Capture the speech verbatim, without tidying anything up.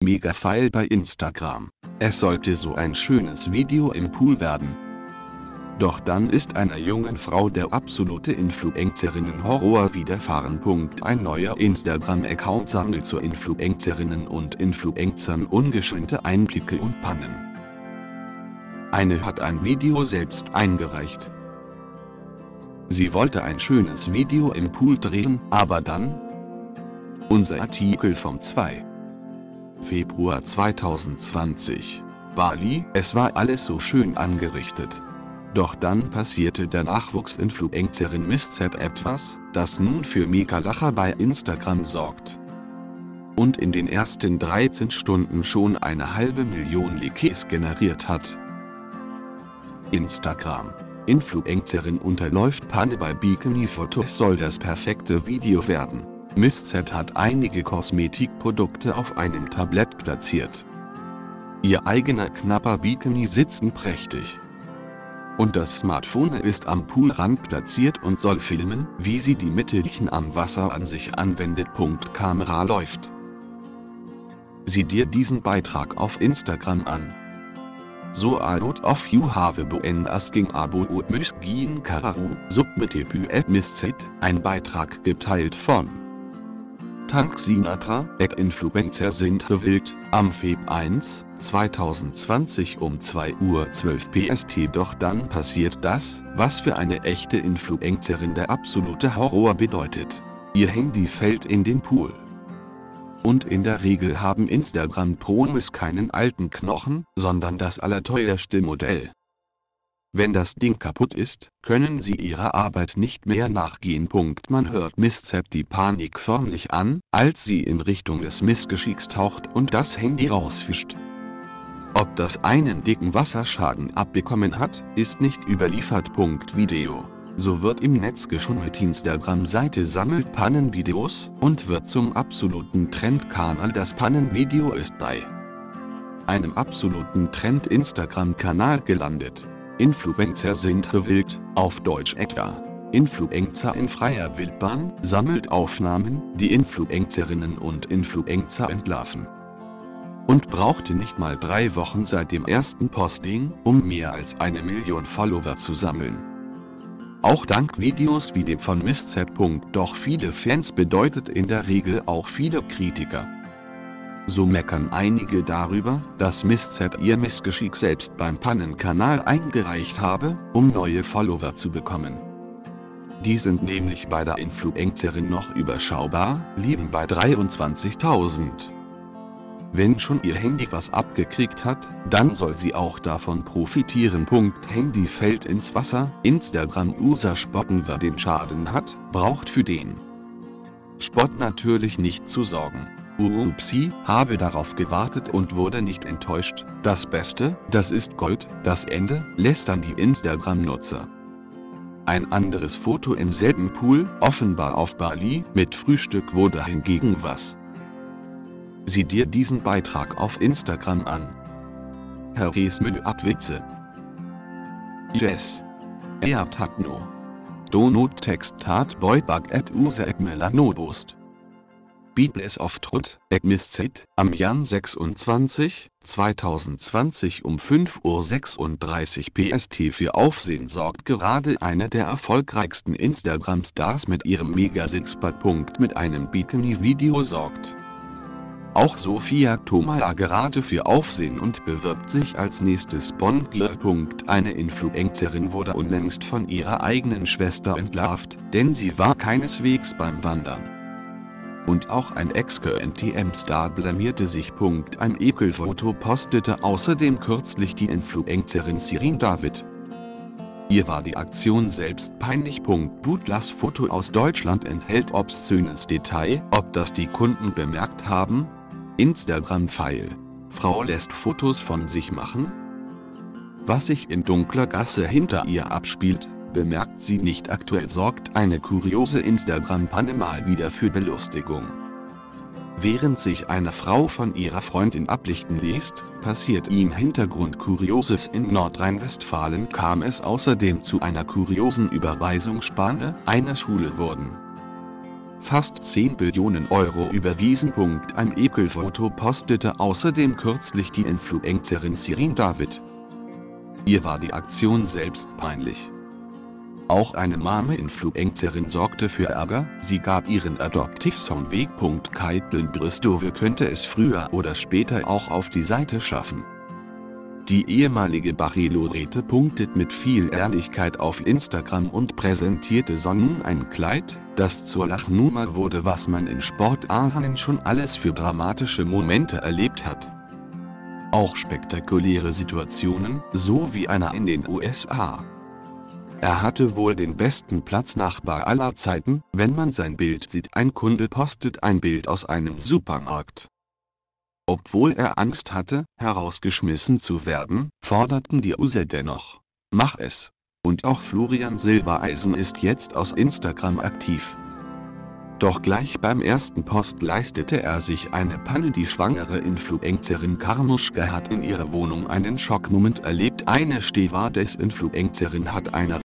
Mega-File bei Instagram. Es sollte so ein schönes Video im Pool werden. Doch dann ist einer jungen Frau der absolute Influencerinnen-Horror widerfahren. Ein neuer Instagram-Account sammelt zu Influencerinnen und Influencern ungeschönte Einblicke und Pannen. Eine hat ein Video selbst eingereicht. Sie wollte ein schönes Video im Pool drehen, aber dann? Unser Artikel vom zweiten Februar zweitausendzwanzig. Bali, es war alles so schön angerichtet. Doch dann passierte der Nachwuchsinfluencerin Miss Z etwas, das nun für Mega-Lacher bei Instagram sorgt. Und in den ersten dreizehn Stunden schon eine halbe Million Likes generiert hat. Instagram. Influencerin unterläuft Panne bei Bikini-Fotos. Soll das perfekte Video werden. Miss Z hat einige Kosmetikprodukte auf einem Tablett platziert. Ihr eigener knapper Bikini sitzen prächtig. Und das Smartphone ist am Poolrand platziert und soll filmen, wie sie die Mittelchen am Wasser an sich anwendet. Kamera läuft. Sieh dir diesen Beitrag auf Instagram an. So a lot of you have been asking about my skin color, submitted at Miss Z, ein Beitrag geteilt von Tank Sinatra, Influencer sind wild, am Februar ersten zweitausendzwanzig um zwei Uhr zwölf P S T. Doch dann passiert das, was für eine echte Influencerin der absolute Horror bedeutet. Ihr Handy fällt in den Pool. Und in der Regel haben Instagram-Promis keinen alten Knochen, sondern das allerteuerste Modell. Wenn das Ding kaputt ist, können sie ihrer Arbeit nicht mehr nachgehen. Man hört Miss Z die Panik förmlich an, als sie in Richtung des Missgeschicks taucht und das Handy rausfischt. Ob das einen dicken Wasserschaden abbekommen hat, ist nicht überliefert. Video. So wird im Netz geschummelt. Instagram-Seite sammelt Pannenvideos und wird zum absoluten Trendkanal. Das Pannenvideo ist bei einem absoluten Trend-Instagram-Kanal gelandet. Influencer sind wild, auf Deutsch etwa Influencer in freier Wildbahn, sammelt Aufnahmen, die Influencerinnen und Influencer entlarven. Und brauchte nicht mal drei Wochen seit dem ersten Posting, um mehr als eine Million Follower zu sammeln. Auch dank Videos wie dem von Miss Z. Doch viele Fans bedeutet in der Regel auch viele Kritiker. So meckern einige darüber, dass Miss Z ihr Missgeschick selbst beim Pannenkanal eingereicht habe, um neue Follower zu bekommen. Die sind nämlich bei der Influencerin noch überschaubar, liegen bei dreiundzwanzigtausend. Wenn schon ihr Handy was abgekriegt hat, dann soll sie auch davon profitieren. Handy fällt ins Wasser. Instagram-User spotten, wer den Schaden hat, braucht für den Spott natürlich nicht zu sorgen. Upsi, habe darauf gewartet und wurde nicht enttäuscht. Das Beste, das ist Gold. Das Ende, lästern die Instagram-Nutzer. Ein anderes Foto im selben Pool, offenbar auf Bali, mit Frühstück wurde hingegen was. Sieh dir diesen Beitrag auf Instagram an. Herres Müll-Abwitze. Yes. Er Tatno. Donut Text Tat Beutbag et Use et Melanobost. Beatles of Truth, at Miss Z, am Jan sechsundzwanzig, zweitausendzwanzig um fünf Uhr sechsunddreißig P S T. Für Aufsehen sorgt gerade eine der erfolgreichsten Instagram-Stars mit ihrem Mega-Sixpack. Mit einem Bikini-Video sorgt auch Sophia Tomala gerade für Aufsehen und bewirbt sich als nächstes Bond-Girl. Eine Influencerin wurde unlängst von ihrer eigenen Schwester entlarvt, denn sie war keineswegs beim Wandern. Und auch ein Ex-K N T M-Star blamierte sich. Ein Ekelfoto postete außerdem kürzlich die Influencerin Shirin David. Ihr war die Aktion selbst peinlich. Butlers Foto aus Deutschland enthält obszönes Detail. Ob das die Kunden bemerkt haben? Instagram-File. Frau lässt Fotos von sich machen? Was sich in dunkler Gasse hinter ihr abspielt, bemerkt sie nicht. Aktuell sorgt eine kuriose Instagram-Panne mal wieder für Belustigung. Während sich eine Frau von ihrer Freundin ablichten lässt, passiert im Hintergrund Kurioses. In Nordrhein-Westfalen kam es außerdem zu einer kuriosen Überweisungsspanne. Einer Schule wurden fast zehn Billionen Euro überwiesen. Ein Ekelfoto postete außerdem kürzlich die Influencerin Shirin David. Ihr war die Aktion selbst peinlich. Auch eine Mame-Influencerin sorgte für Ärger, sie gab ihren Adoptivsohn weg. Caitlin Bristove könnte es früher oder später auch auf die Seite schaffen. Die ehemalige Bachelorette punktet mit viel Ehrlichkeit auf Instagram und präsentierte so nun ein Kleid, das zur Lachnummer wurde, was man in Sportarenen schon alles für dramatische Momente erlebt hat. Auch spektakuläre Situationen, so wie einer in den U S A. Er hatte wohl den besten Platznachbar aller Zeiten, wenn man sein Bild sieht. Ein Kunde postet ein Bild aus einem Supermarkt. Obwohl er Angst hatte, herausgeschmissen zu werden, forderten die User dennoch: Mach es! Und auch Florian Silbereisen ist jetzt aus Instagram aktiv. Doch gleich beim ersten Post leistete er sich eine Panne. Die schwangere Influencerin Karnuschka hat in ihrer Wohnung einen Schockmoment erlebt. Eine Stewardess-Influencerin hat eine